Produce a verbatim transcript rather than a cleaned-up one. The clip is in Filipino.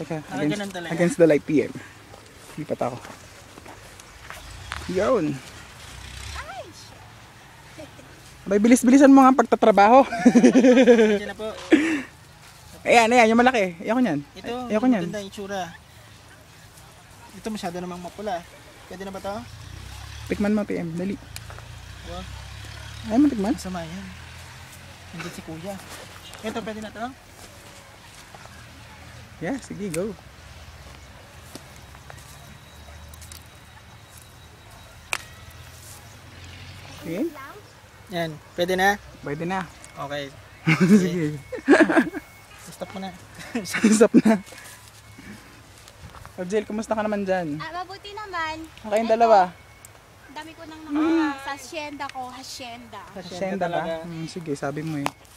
Teka, Ah, against, ganun talaga. against the light P M. Lipat ako. Yun. May bilis-bilisan mo nga ang pagtatrabaho. Diyan na po. Ayan, ayan, yung malaki. Ayoko niyan. Ito, Ayoko niyan. maganda yung itsura. Ito masyado namang mapula. Pwede na ba to? Tikman mo P M, dali. Wow. Ayaw mo tikman? Masama yan. Hindi si kuya. Ito, pwede na to? Yeah, sige, go. Okay. Yan, pwede na? Pwede na. Okay. Sige. Stop mo na. Stop na. Ojel, kumusta ka naman dyan? Ah, mabuti naman. Okay yung dalawa. Dami ko nang nakaka sa hacienda ko, hacienda. Hacienda ba? Hmm, sige, sabi mo eh.